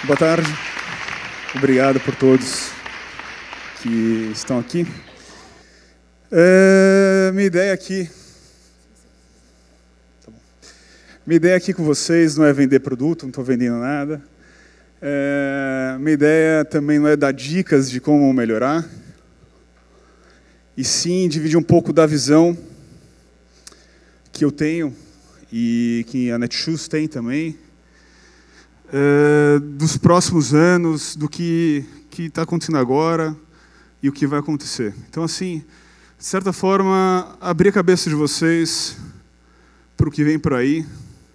Boa tarde. Obrigado por todos que estão aqui. Minha ideia aqui... Minha ideia aqui com vocês não é vender produto, não estou vendendo nada. Minha ideia também não é dar dicas de como melhorar, e sim dividir um pouco da visão que eu tenho e que a Netshoes tem também, dos próximos anos, do que está acontecendo agora e o que vai acontecer. Então, assim, de certa forma, abrir a cabeça de vocês para o que vem por aí,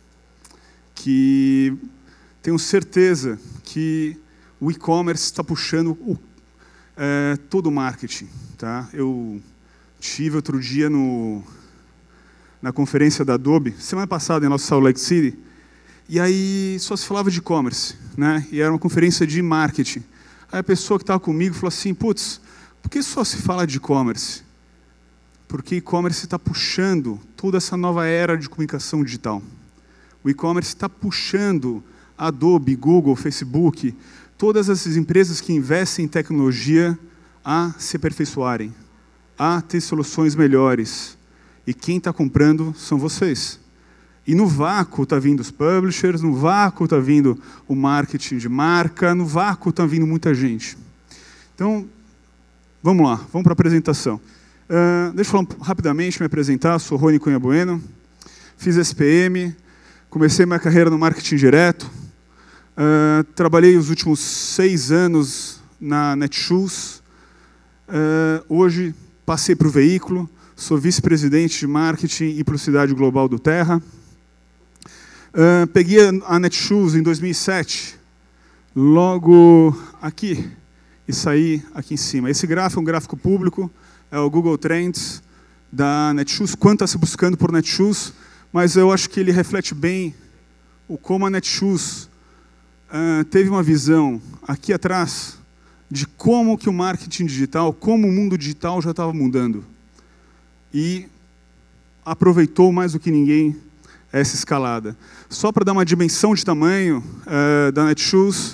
que tenho certeza que o e-commerce está puxando todo o marketing. Tá? Eu tive outro dia na conferência da Adobe, semana passada, em nossa Salt Lake City, e aí só se falava de e-commerce, né? E era uma conferência de marketing. Aí a pessoa que estava comigo falou assim, putz, por que só se fala de e-commerce? Porque e-commerce está puxando toda essa nova era de comunicação digital. O e-commerce está puxando Adobe, Google, Facebook, todas essas empresas que investem em tecnologia a se aperfeiçoarem, a ter soluções melhores. E quem está comprando são vocês. E no vácuo está vindo os publishers, no vácuo está vindo o marketing de marca, no vácuo está vindo muita gente. Então, vamos lá, vamos para a apresentação. Deixa eu falar rapidamente, me apresentar, sou Rony Cunha Bueno, fiz SPM, comecei minha carreira no marketing direto, trabalhei os últimos 6 anos na Netshoes, hoje passei para o veículo, sou vice-presidente de marketing e publicidade global do Terra. Peguei a Netshoes em 2007, logo aqui, e saí aqui em cima. Esse gráfico é um gráfico público, é o Google Trends da Netshoes, quanto está se buscando por Netshoes, mas eu acho que ele reflete bem como a Netshoes teve uma visão aqui atrás de como que o marketing digital, como o mundo digital já estava mudando. E aproveitou mais do que ninguém essa escalada. Só para dar uma dimensão de tamanho da Netshoes,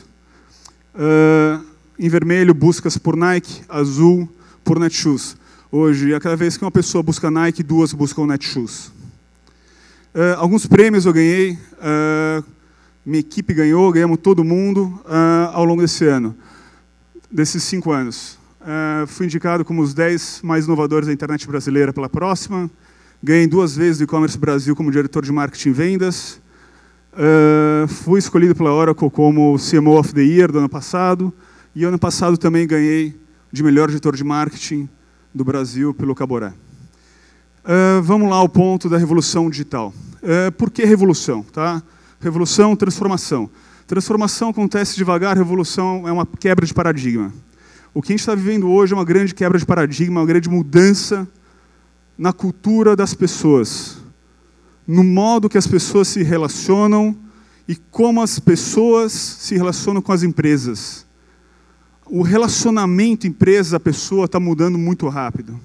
em vermelho, buscas por Nike, azul, por Netshoes. Hoje, a cada vez que uma pessoa busca Nike, 2 buscam Netshoes. Alguns prêmios eu ganhei, minha equipe ganhou, ganhamos todo mundo ao longo desse ano, desses 5 anos. Fui indicado como os 10 mais inovadores da internet brasileira pela Próxima, ganhei 2 vezes do E-Commerce Brasil como diretor de marketing e vendas, fui escolhido pela Oracle como CMO of the Year do ano passado, e ano passado também ganhei de melhor diretor de marketing do Brasil pelo Caboré. Vamos lá ao ponto da revolução digital. Por que revolução? Tá? Revolução, transformação. Transformação acontece devagar, revolução é uma quebra de paradigma. O que a gente está vivendo hoje é uma grande quebra de paradigma, uma grande mudança na cultura das pessoas, no modo que as pessoas se relacionam e como as pessoas se relacionam com as empresas. O relacionamento empresa-pessoa está mudando muito rápido.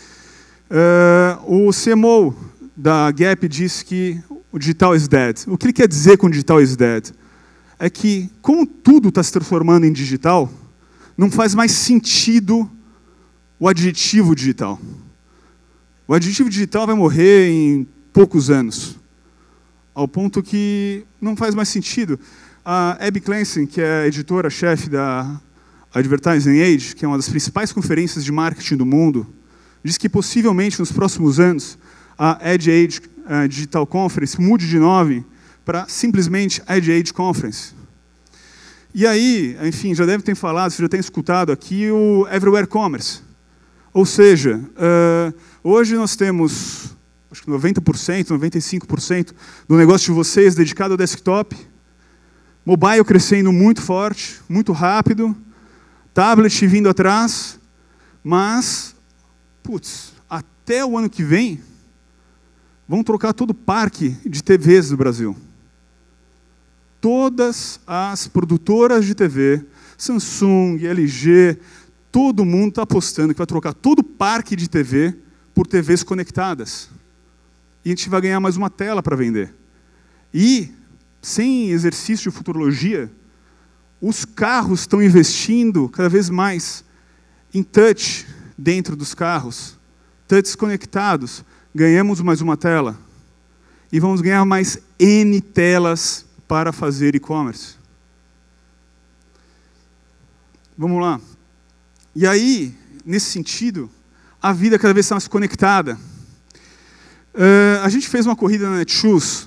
O CMO da Gap disse que o digital is dead. O que ele quer dizer com digital is dead? É que, como tudo está se transformando em digital, não faz mais sentido o adjetivo digital. O adjetivo digital vai morrer em poucos anos, ao ponto que não faz mais sentido. A Abby Clancy, que é a editora-chefe da Advertising Age, que é uma das principais conferências de marketing do mundo, diz que possivelmente nos próximos anos a Ad Age Digital Conference mude de nome para simplesmente Ad Age Conference. E aí, enfim, já deve ter falado, você já tem escutado aqui o Everywhere Commerce. Ou seja, hoje nós temos, acho que 90%, 95% do negócio de vocês dedicado ao desktop, mobile crescendo muito forte, muito rápido, tablet vindo atrás, mas, putz, até o ano que vem, vão trocar todo o parque de TVs do Brasil. Todas as produtoras de TV, Samsung, LG, todo mundo está apostando que vai trocar todo o parque de TV por TVs conectadas. E a gente vai ganhar mais uma tela para vender. E, sem exercício de futurologia, Os carros estão investindo cada vez mais em touch dentro dos carros, touchs conectados. Ganhamos mais uma tela e vamos ganhar mais N telas para fazer e-commerce. Vamos lá. E aí, nesse sentido, a vida cada vez está mais conectada. A gente fez uma corrida na Netshoes,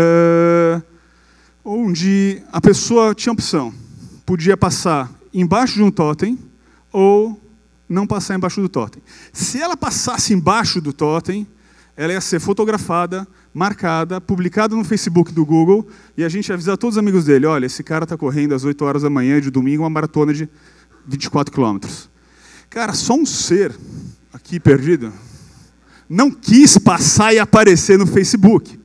onde a pessoa tinha opção. Podia passar embaixo de um totem ou não passar embaixo do totem. Se ela passasse embaixo do totem, ela ia ser fotografada, marcada, publicada no Facebook do Google, e a gente ia avisar todos os amigos dele, olha, esse cara está correndo às 8 horas da manhã de domingo uma maratona de 24 quilômetros. Cara, só um ser aqui perdido não quis passar e aparecer no Facebook.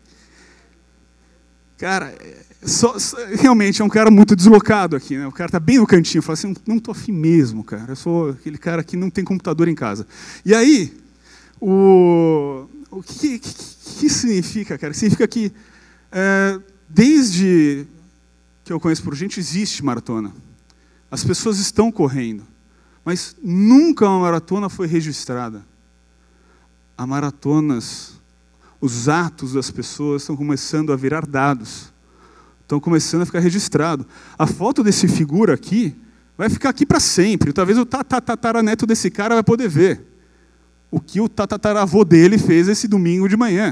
Cara, realmente é um cara muito deslocado aqui, né? O cara está bem no cantinho, fala assim, não estou afim mesmo, cara. Eu sou aquele cara que não tem computador em casa. E aí, o que significa, cara? Significa que, desde que eu conheço por gente, existe maratona. As pessoas estão correndo, mas nunca uma maratona foi registrada. As maratonas, os atos das pessoas estão começando a virar dados. Estão começando a ficar registrado. A foto desse figura aqui vai ficar aqui para sempre. Talvez o tataraneto desse cara vai poder ver o que o tataravô dele fez esse domingo de manhã.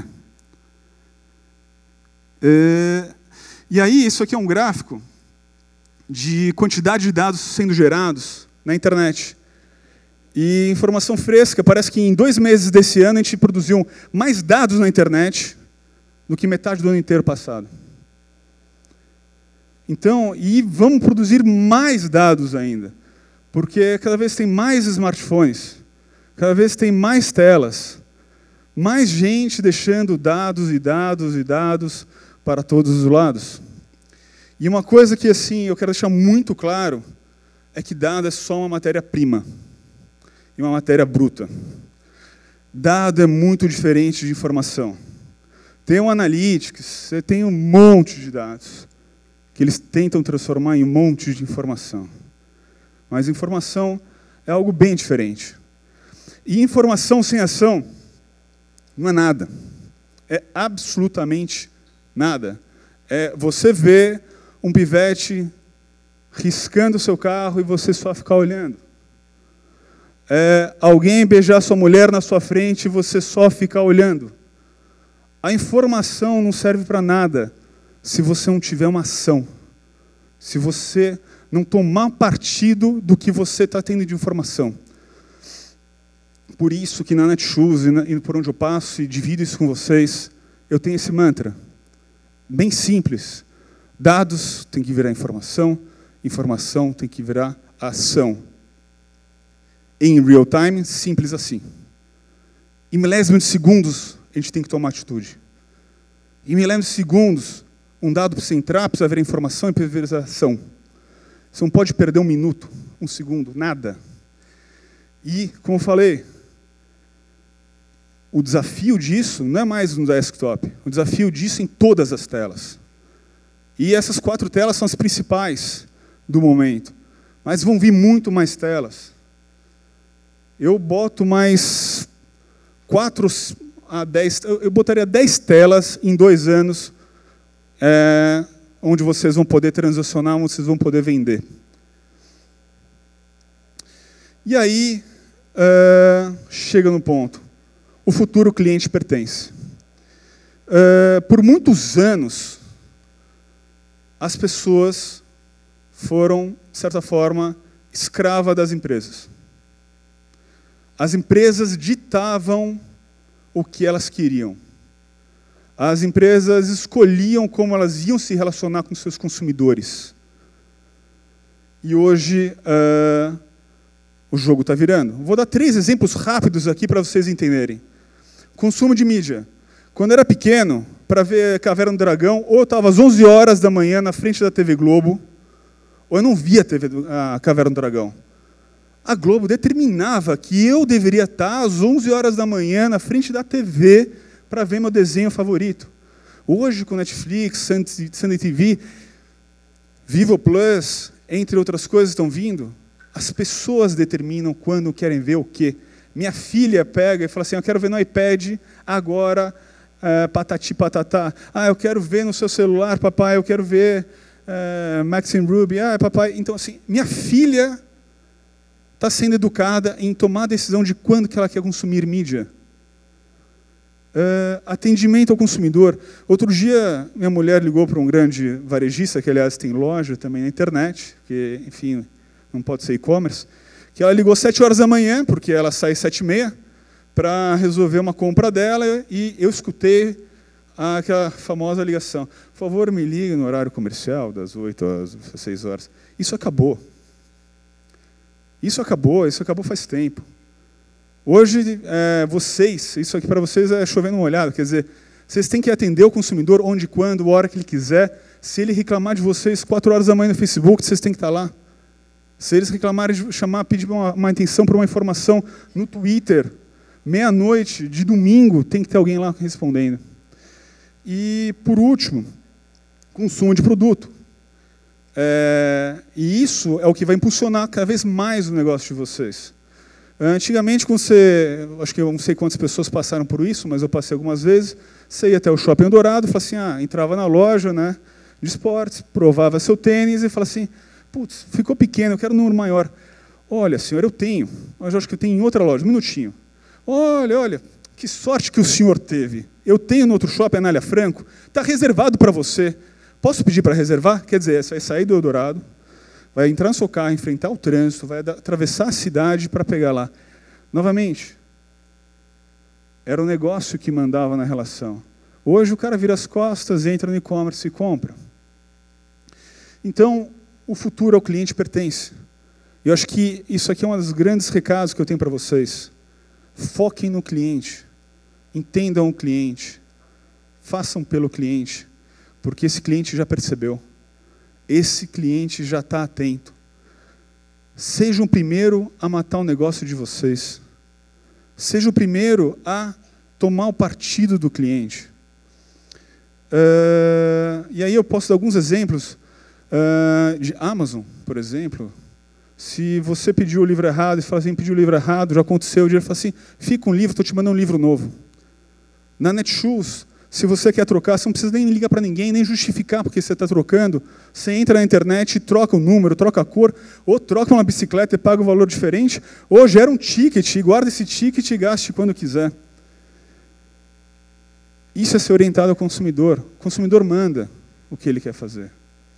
E aí, isso aqui é um gráfico de quantidade de dados sendo gerados na internet. E informação fresca, parece que em 2 meses desse ano a gente produziu mais dados na internet do que metade do ano inteiro passado. Então, e vamos produzir mais dados ainda, porque cada vez tem mais smartphones, cada vez tem mais telas, mais gente deixando dados e dados e dados para todos os lados. E uma coisa que assim eu quero deixar muito claro é que dado é só uma matéria-prima e uma matéria bruta. Dado é muito diferente de informação. Tem um Analytics, você tem um monte de dados que eles tentam transformar em um monte de informação. Mas informação é algo bem diferente. E informação sem ação não é nada. É absolutamente nada. É você ver um pivete riscando o seu carro e você só ficar olhando. É alguém beijar sua mulher na sua frente e você só ficar olhando. A informação não serve para nada se você não tiver uma ação. Se você não tomar partido do que você está tendo de informação. Por isso que na Netshoes e por onde eu passo e divido isso com vocês, eu tenho esse mantra. Bem simples. Dados tem que virar informação, informação tem que virar ação. Em real time, simples assim. Em milésimos de segundos, a gente tem que tomar atitude. Em milésimos de segundos, um dado para você entrar, precisa virar informação e precisa virar ação. Você não pode perder 1 minuto, 1 segundo, nada. E, como eu falei, o desafio disso não é mais no desktop. O desafio disso é em todas as telas. E essas 4 telas são as principais do momento. Mas vão vir muito mais telas. Eu boto mais 4 a 10... Eu botaria 10 telas em 2 anos, onde vocês vão poder transacionar, onde vocês vão poder vender. E aí, chega no ponto. O futuro cliente pertence. Por muitos anos, as pessoas foram, de certa forma, escravas das empresas. As empresas ditavam o que elas queriam. As empresas escolhiam como elas iam se relacionar com seus consumidores. E hoje, o jogo está virando. Vou dar 3 exemplos rápidos aqui para vocês entenderem. Consumo de mídia. Quando eu era pequeno, para ver Caverna do Dragão, ou eu estava às 11 horas da manhã na frente da TV Globo, ou eu não via a Caverna do Dragão. A Globo determinava que eu deveria estar às 11 horas da manhã na frente da TV para ver meu desenho favorito. Hoje, com Netflix, Sunday TV, Vivo Plus, entre outras coisas, estão vindo. As pessoas determinam quando querem ver o quê. Minha filha pega e fala assim, eu quero ver no iPad agora, patati patatá. Eu quero ver no seu celular, papai, eu quero ver Max and Ruby. Papai. Então, assim, minha filha está sendo educada em tomar a decisão de quando que ela quer consumir mídia. Atendimento ao consumidor. Outro dia, minha mulher ligou para um grande varejista, que, aliás, tem loja também na internet, que, enfim, não pode ser e-commerce, que ela ligou 7 horas da manhã, porque ela sai 7h30, para resolver uma compra dela, e eu escutei aquela famosa ligação. Por favor, me ligue no horário comercial, das 8 às 6 horas. Isso acabou. Isso acabou faz tempo. Hoje, isso aqui para vocês é chovendo uma olhada, quer dizer, vocês têm que atender o consumidor onde, quando, a hora que ele quiser. Se ele reclamar de vocês 4 horas da manhã no Facebook, vocês têm que estar lá. Se eles reclamarem de pedir uma atenção para uma informação no Twitter, meia-noite, de domingo, tem que ter alguém lá respondendo. E, por último, consumo de produto. E isso é o que vai impulsionar cada vez mais o negócio de vocês. Antigamente, acho que eu não sei quantas pessoas passaram por isso, mas eu passei algumas vezes, você ia até o Shopping Eldorado, falava assim, entrava na loja, né, de esportes, provava seu tênis e falava assim, putz, ficou pequeno, eu quero um número maior. Olha, senhor, eu tenho, mas eu acho que eu tenho em outra loja, um minutinho. Olha, que sorte que o senhor teve. Eu tenho no outro shopping, Anália Franco, está reservado para você. Posso pedir para reservar? Quer dizer, você vai sair do Eldorado, vai entrar no seu carro, enfrentar o trânsito, vai atravessar a cidade para pegar lá. Novamente, era o negócio que mandava na relação. Hoje o cara vira as costas, entra no e-commerce e compra. Então, o futuro ao cliente pertence. Eu acho que isso aqui é um dos grandes recados que eu tenho para vocês. Foquem no cliente, entendam o cliente, façam pelo cliente, porque esse cliente já percebeu. Esse cliente já está atento. Seja o primeiro a matar o negócio de vocês. Seja o primeiro a tomar o partido do cliente. E aí eu posso dar alguns exemplos de Amazon, por exemplo. Se você pediu o livro errado e fala assim, pediu o livro errado, já aconteceu, o dia fala assim, fica com um livro, estou te mandando um livro novo. Na Netshoes, se você quer trocar, você não precisa nem ligar para ninguém, nem justificar porque você está trocando. Você entra na internet, troca o número, troca a cor, ou troca uma bicicleta e paga um valor diferente, ou gera um ticket, e guarda esse ticket e gaste quando quiser. Isso é ser orientado ao consumidor. O consumidor manda o que ele quer fazer.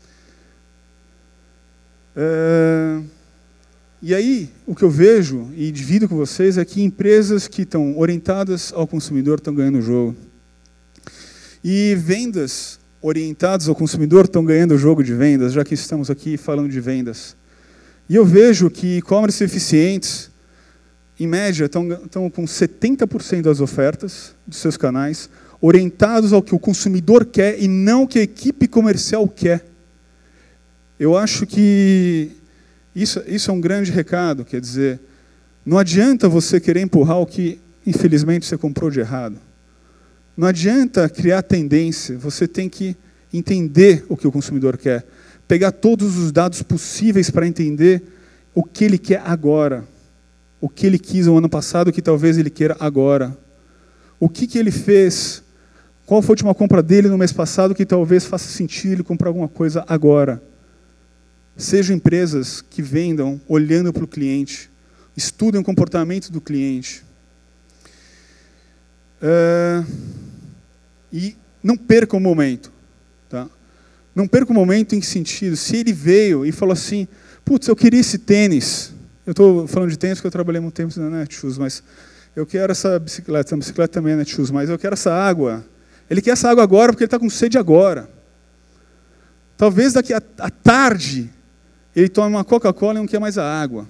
E aí, o que eu vejo e divido com vocês é que empresas que estão orientadas ao consumidor estão ganhando o jogo. E vendas orientadas ao consumidor estão ganhando o jogo de vendas, já que estamos aqui falando de vendas. E eu vejo que e-commerce eficientes, em média, estão com 70% das ofertas dos seus canais orientados ao que o consumidor quer e não o que a equipe comercial quer. Eu acho que isso é um grande recado, quer dizer, não adianta você querer empurrar o que, infelizmente, você comprou de errado. Não adianta criar tendência, você tem que entender o que o consumidor quer. Pegar todos os dados possíveis para entender o que ele quer agora. O que ele quis no ano passado, o que talvez ele queira agora. O que ele fez, qual foi a última compra dele no mês passado que talvez faça sentido ele comprar alguma coisa agora. Sejam empresas que vendam olhando para o cliente, estudem o comportamento do cliente. E não perca o momento. Tá? Não perca o momento em que sentido? Se ele veio e falou assim, putz, eu queria esse tênis. Eu estou falando de tênis porque eu trabalhei muito tempo na Netshoes, mas eu quero essa bicicleta. A bicicleta também é Netshoes, mas eu quero essa água. Ele quer essa água agora porque ele está com sede agora. Talvez daqui à tarde ele tome uma Coca-Cola e não quer mais a água.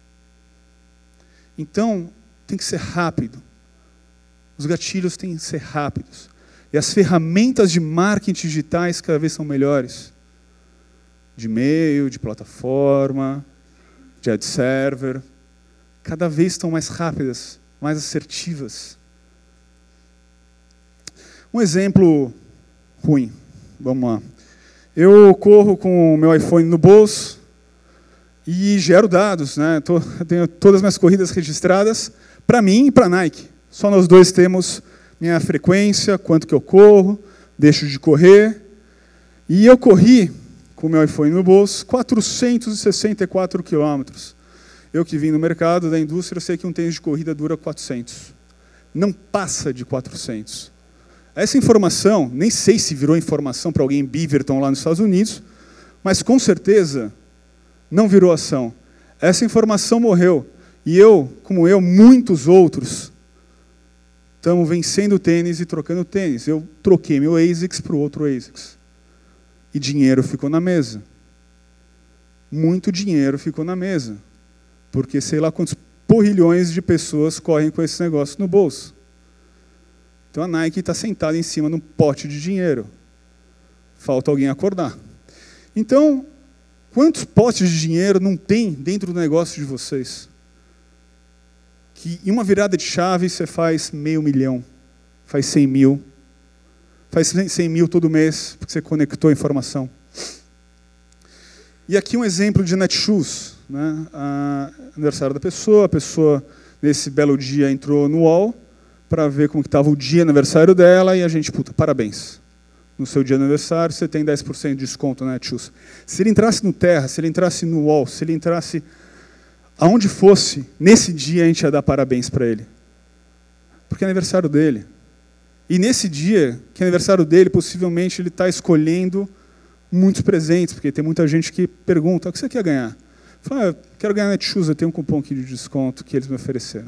Então, tem que ser rápido. Os gatilhos têm que ser rápidos. E as ferramentas de marketing digitais cada vez são melhores. De e-mail, de plataforma, de ad server. Cada vez estão mais rápidas, mais assertivas. Um exemplo ruim. Vamos lá. Eu corro com o meu iPhone no bolso e gero dados, né? Eu tenho todas as minhas corridas registradas para mim e para a Nike. Só nós dois temos minha frequência, quanto que eu corro, deixo de correr. E eu corri com o meu iPhone no bolso 464 quilômetros. Eu que vim no mercado da indústria, eu sei que um tênis de corrida dura 400. Não passa de 400. Essa informação, nem sei se virou informação para alguém em Beaverton lá nos Estados Unidos, mas com certeza não virou ação. Essa informação morreu. E eu, como eu, muitos outros, estamos vencendo o tênis e trocando tênis. Eu troquei meu ASICS para o outro ASICS. E dinheiro ficou na mesa. Muito dinheiro ficou na mesa. Porque sei lá quantos porrilhões de pessoas correm com esse negócio no bolso. Então a Nike está sentada em cima de um pote de dinheiro. Falta alguém acordar. Então, quantos potes de dinheiro não tem dentro do negócio de vocês? Que em uma virada de chave você faz 500 mil, faz 100 mil, faz 100 mil todo mês, porque você conectou a informação. E aqui um exemplo de Netshoes, né? Aniversário da pessoa, a pessoa nesse belo dia entrou no UOL para ver como estava o dia aniversário dela e a gente, puta, parabéns. No seu dia de aniversário você tem 10% de desconto na Netshoes. Se ele entrasse no Terra, se ele entrasse no UOL, se ele entrasse aonde fosse, nesse dia a gente ia dar parabéns para ele. Porque é aniversário dele. E nesse dia, que é aniversário dele, possivelmente ele está escolhendo muitos presentes, porque tem muita gente que pergunta, o que você quer ganhar? Fala, eu quero ganhar Netshoes, eu tenho um cupom aqui de desconto que eles me ofereceram.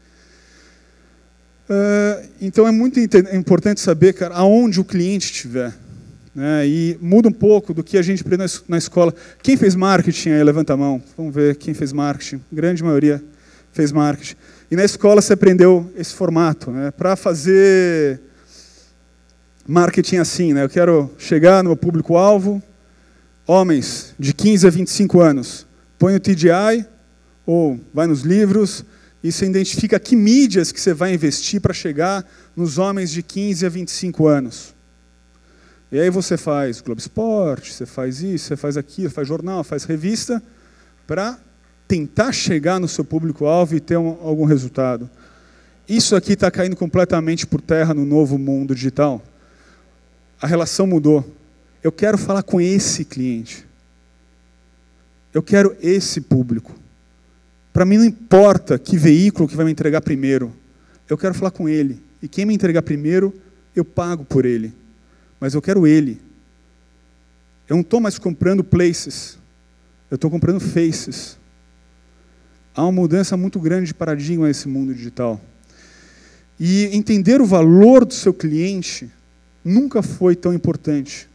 Então é muito importante saber, cara, aonde o cliente estiver. Né? E muda um pouco do que a gente aprende na escola. Quem fez marketing aí, levanta a mão. Vamos ver quem fez marketing. A grande maioria fez marketing. E na escola você aprendeu esse formato, né? Para fazer marketing assim, né? Eu quero chegar no meu público-alvo, homens de 15 a 25 anos. Põe no TGI ou vai nos livros e você identifica que mídias que você vai investir para chegar nos homens de 15 a 25 anos. E aí você faz Globo Esporte, você faz isso, você faz aquilo, faz jornal, faz revista, para tentar chegar no seu público-alvo e ter algum resultado. Isso aqui está caindo completamente por terra no novo mundo digital. A relação mudou. Eu quero falar com esse cliente. Eu quero esse público. Para mim não importa que veículo que vai me entregar primeiro. Eu quero falar com ele. E quem me entregar primeiro, eu pago por ele. Mas eu quero ele. Eu não estou mais comprando places. Eu estou comprando faces. Há uma mudança muito grande de paradigma nesse mundo digital. E entender o valor do seu cliente nunca foi tão importante.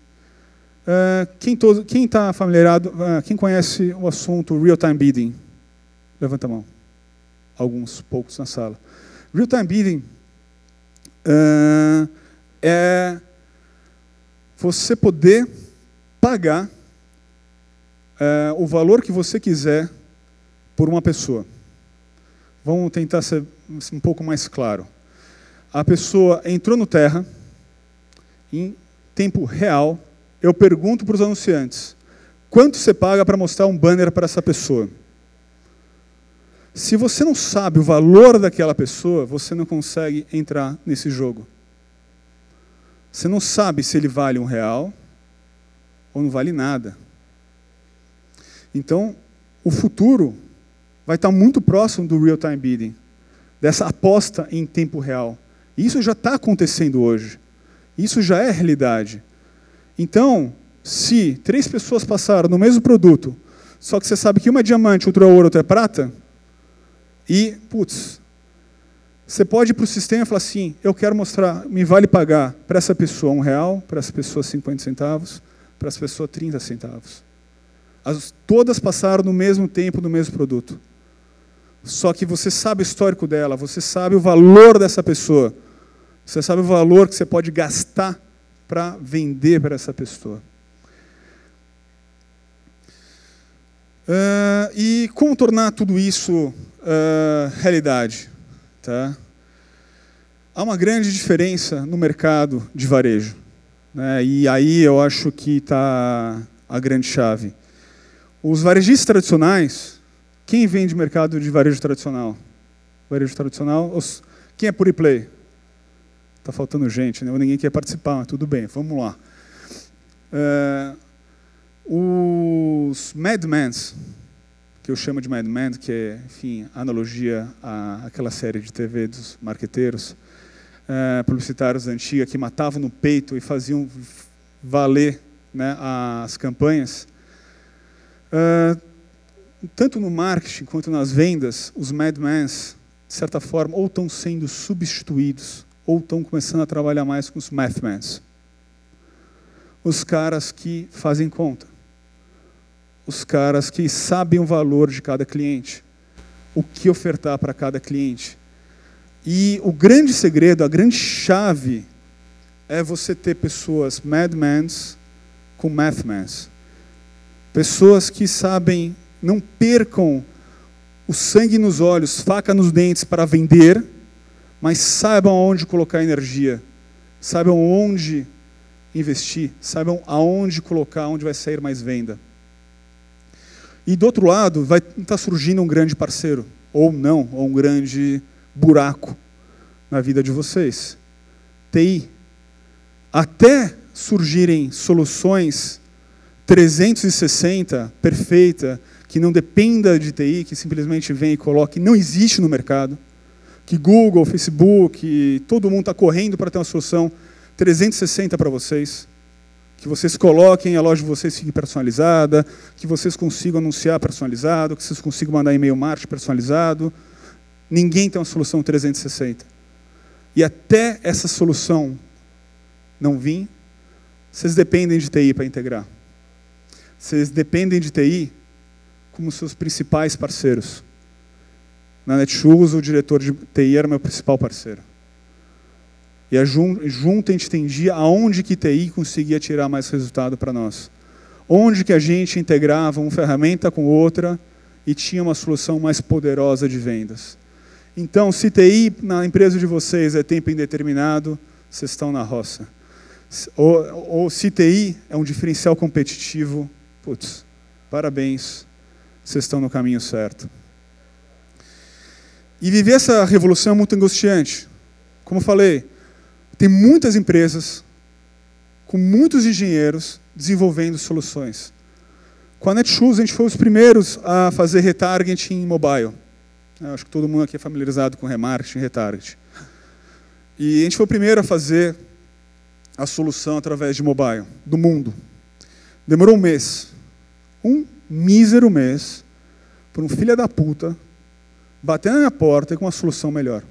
Quem está familiarizado, quem conhece o assunto real-time bidding? Levanta a mão. Alguns, poucos na sala. Real-time bidding é você poder pagar o valor que você quiser por uma pessoa. Vamos tentar ser um pouco mais claro. A pessoa entrou no Terra, em tempo real, eu pergunto para os anunciantes, quanto você paga para mostrar um banner para essa pessoa? Se você não sabe o valor daquela pessoa, você não consegue entrar nesse jogo. Você não sabe se ele vale R$1 ou não vale nada. Então, o futuro vai estar muito próximo do real-time bidding, dessa aposta em tempo real. E isso já está acontecendo hoje. Isso já é realidade. Então, se 3 pessoas passaram no mesmo produto, só que você sabe que uma é diamante, outra é ouro, outra é prata, e, putz, você pode ir para o sistema e falar assim, eu quero mostrar, me vale pagar para essa pessoa R$1, para essa pessoa 50 centavos, para essa pessoa 30 centavos. Todas passaram no mesmo tempo, no mesmo produto. Só que você sabe o histórico dela, você sabe o valor dessa pessoa, você sabe o valor que você pode gastar para vender para essa pessoa. E como tornar tudo isso realidade? Tá? Há uma grande diferença no mercado de varejo. né? E aí eu acho que está a grande chave. Os varejistas tradicionais, quem vende mercado de varejo tradicional? Varejo tradicional, quem é Pure Play? Está faltando gente, né? Ninguém quer participar, mas tudo bem, vamos lá. Os Madmans, que eu chamo de Madman, que é, enfim, analogia àquela série de TV dos marqueteiros, publicitários antiga, que matavam no peito e faziam valer, né, as campanhas. Tanto no marketing quanto nas vendas, os Madmans, de certa forma, ou estão sendo substituídos, ou estão começando a trabalhar mais com os Mathmans. Os caras que fazem conta. Os caras que sabem o valor de cada cliente. O que ofertar para cada cliente. E o grande segredo, a grande chave, é você ter pessoas Madmans com Mathmans. Pessoas que sabem, não percam o sangue nos olhos, faca nos dentes para vender, mas saibam aonde colocar energia, saibam onde investir, saibam aonde colocar, onde vai sair mais venda. E do outro lado, vai estar surgindo um grande parceiro, ou não, ou um grande buraco na vida de vocês. TI. Até surgirem soluções 360, perfeita, que não dependa de TI, que simplesmente vem e coloque, não existe no mercado, que Google, Facebook, todo mundo está correndo para ter uma solução 360 para vocês, que vocês coloquem, a loja de vocês fique personalizada, que vocês consigam anunciar personalizado, que vocês consigam mandar e-mail marketing personalizado. Ninguém tem uma solução 360. E até essa solução não vir, vocês dependem de TI para integrar. Vocês dependem de TI como seus principais parceiros. Na Netshoes, o diretor de TI era meu principal parceiro. E junto a gente entendia aonde que TI conseguia tirar mais resultado para nós. Onde que a gente integrava uma ferramenta com outra e tinha uma solução mais poderosa de vendas. Então, se TI na empresa de vocês é tempo indeterminado, vocês estão na roça. Ou se TI é um diferencial competitivo, putz, parabéns, vocês estão no caminho certo. E viver essa revolução é muito angustiante. Como eu falei, tem muitas empresas com muitos engenheiros desenvolvendo soluções. Com a Netshoes, a gente foi os primeiros a fazer retargeting em mobile. Eu acho que todo mundo aqui é familiarizado com remarketing e retargeting. E a gente foi o primeiro a fazer a solução através de mobile, do mundo. Demorou um mês. Um mísero mês, por um filho da puta, bater na minha porta e com uma solução melhor.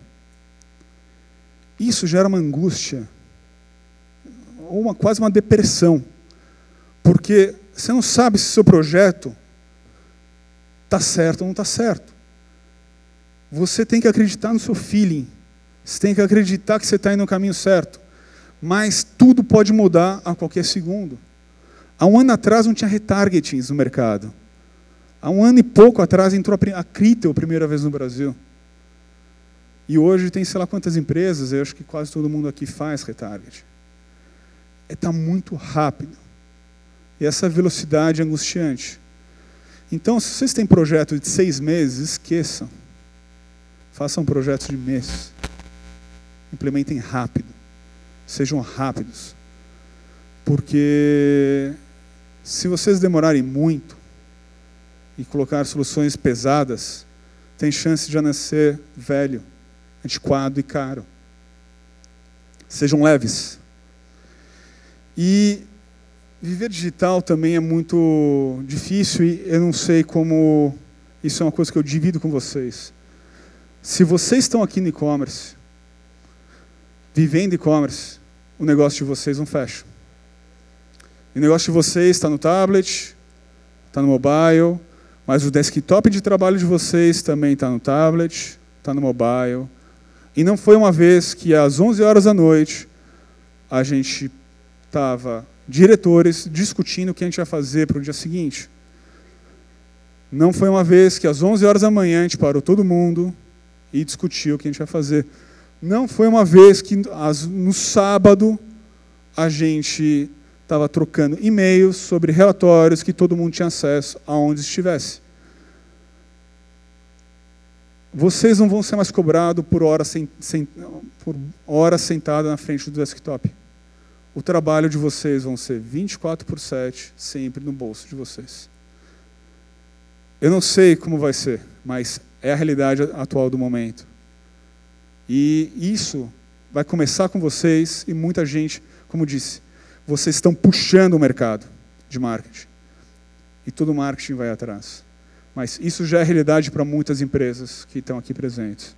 Isso gera uma angústia, ou quase uma depressão, porque você não sabe se o seu projeto está certo ou não está certo. Você tem que acreditar no seu feeling, você tem que acreditar que você está indo no caminho certo, mas tudo pode mudar a qualquer segundo. Há um ano atrás não tinha retargetings no mercado. Há um ano e pouco atrás entrou a Criteo a primeira vez no Brasil. E hoje tem sei lá quantas empresas, eu acho que quase todo mundo aqui faz retargeting. Está muito rápido. E essa velocidade é angustiante. Então, se vocês têm projeto de 6 meses, esqueçam. Façam projetos de mês. Implementem rápido. Sejam rápidos. Porque se vocês demorarem muito e colocar soluções pesadas, tem chance de já nascer velho, antiquado e caro. Sejam leves. E viver digital também é muito difícil e eu não sei como... Isso é uma coisa que eu divido com vocês. Se vocês estão aqui no e-commerce, vivendo e-commerce, o negócio de vocês não fecha. O negócio de vocês está no tablet, está no mobile, mas o desktop de trabalho de vocês também está no tablet, está no mobile. E não foi uma vez que às 11 horas da noite a gente estava, diretores, discutindo o que a gente vai fazer para o dia seguinte. Não foi uma vez que às 11 horas da manhã a gente parou todo mundo e discutiu o que a gente vai fazer. Não foi uma vez que no sábado, a gente estava trocando e-mails sobre relatórios que todo mundo tinha acesso aonde estivesse. Vocês não vão ser mais cobrados por hora sentada na frente do desktop. O trabalho de vocês vão ser 24/7, sempre no bolso de vocês. Eu não sei como vai ser, mas é a realidade atual do momento. E isso vai começar com vocês e muita gente, como disse, vocês estão puxando o mercado de marketing. E todo marketing vai atrás. Mas isso já é realidade para muitas empresas que estão aqui presentes.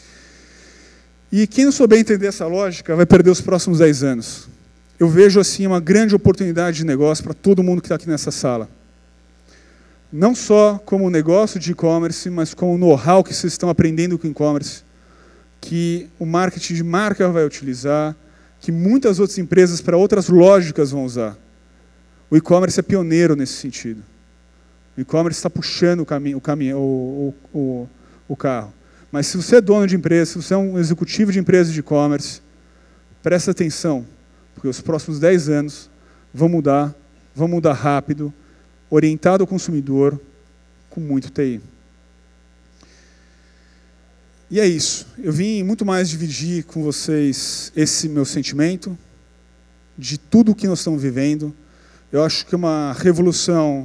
E quem não souber entender essa lógica vai perder os próximos 10 anos. Eu vejo assim uma grande oportunidade de negócio para todo mundo que está aqui nessa sala. Não só como negócio de e-commerce, mas como o know-how que vocês estão aprendendo com o e-commerce, que o marketing de marca vai utilizar, que muitas outras empresas para outras lógicas vão usar. O e-commerce é pioneiro nesse sentido. O e-commerce está puxando o carro. Mas se você é dono de empresa, se você é um executivo de empresa de e-commerce, presta atenção, porque os próximos 10 anos vão mudar rápido, orientado ao consumidor, com muito TI. E é isso. Eu vim muito mais dividir com vocês esse meu sentimento de tudo o que nós estamos vivendo. Eu acho que é uma revolução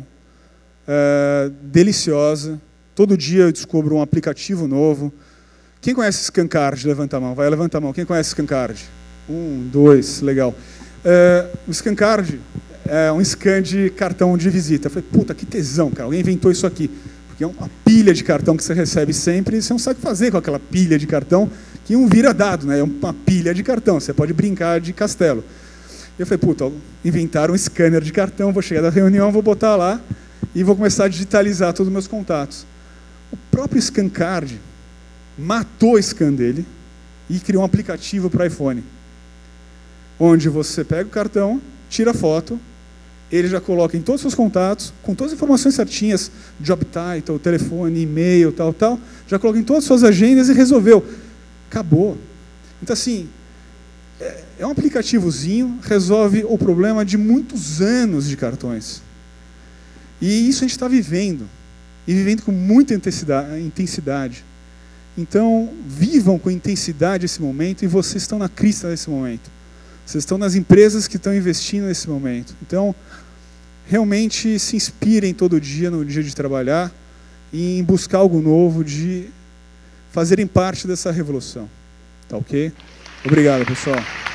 deliciosa. Todo dia eu descubro um aplicativo novo. Quem conhece Scancard? Levanta a mão. Vai, levanta a mão. Quem conhece Scancard? 1, 2, legal. O Scancard é um scan de cartão de visita. Eu falei, puta, que tesão, cara. Alguém inventou isso aqui. Porque é uma pilha de cartão que você recebe sempre e você não sabe o que fazer com aquela pilha de cartão que um vira dado, né? É uma pilha de cartão. Você pode brincar de castelo. E eu falei, puta, inventaram um scanner de cartão, vou chegar da reunião, vou botar lá e vou começar a digitalizar todos os meus contatos. O próprio Scancard matou o scan dele e criou um aplicativo para iPhone, onde você pega o cartão, tira a foto, ele já coloca em todos os seus contatos, com todas as informações certinhas, job title, telefone, e-mail, tal, já coloca em todas as suas agendas e resolveu. Acabou. Então, assim, é um aplicativozinho, resolve o problema de muitos anos de cartões. E isso a gente está vivendo, e vivendo com muita intensidade. Então, vivam com intensidade esse momento, e vocês estão na crista desse momento. Vocês estão nas empresas que estão investindo nesse momento. Então, realmente se inspirem todo dia, no dia de trabalhar, em buscar algo novo, de fazerem parte dessa revolução. Tá ok? Obrigado, pessoal.